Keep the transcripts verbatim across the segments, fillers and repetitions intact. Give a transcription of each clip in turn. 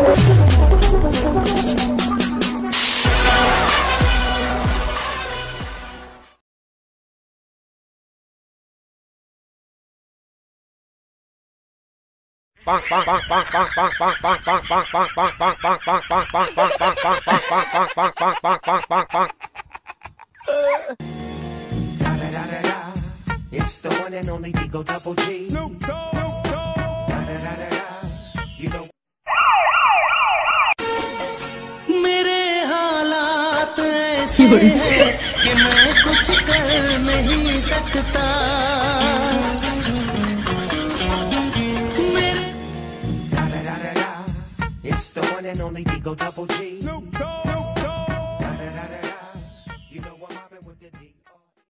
It's the one and only Digo Double G. Snoop Dogg. You know. मेरे हालात ऐसे हैं कि मैं कुछ कर नहीं सकता. It's the one and only Digo Double G. Snoop Dogg. You know what happened with the D.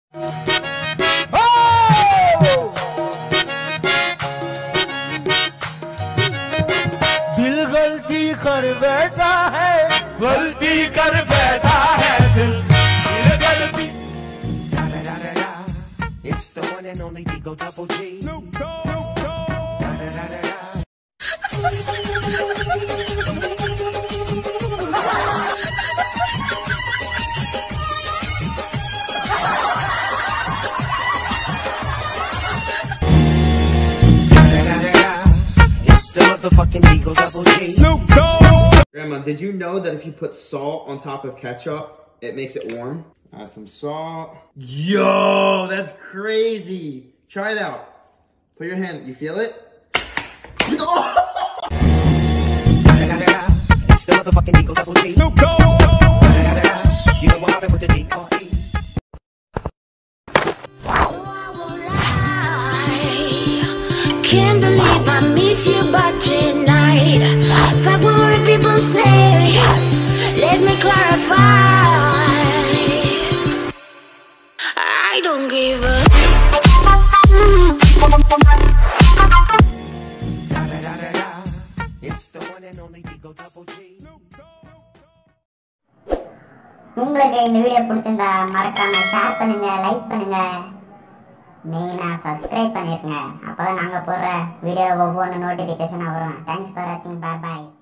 दिल गलती कर बैठा है, गलती कर बैठा है दिल, दिल गलती. It's the one and only Digo Double G. Snoop Dogg. Motherfucking Digo Double G. Snoop Dogg. Grandma, did you know that if you put salt on top of ketchup, it makes it warm? Add some salt. Yo, that's crazy. Try it out. Put your hand, you feel it? It's the motherfucking Digo Double G. Snoop Dogg. You know what happened with the D R E. Can't believe I miss you, but tonight, fuck what people say. Let me clarify. I don't give a. It's the one and only Digo Double G. உங்களுக்கு இந்த video பிடிச்சிருந்தா மறக்காம share பண்ணுங்க, like பண்ணுங்க, மெயினாக subscribe பண்ணிருங்க. அப்போ தான் நாங்கள் போடுற வீடியோ ஒவ்வொன்று நோட்டிஃபிகேஷனாக வரும். தேங்க்ஸ் ஃபார் வாட்சிங். பாய் பாய்.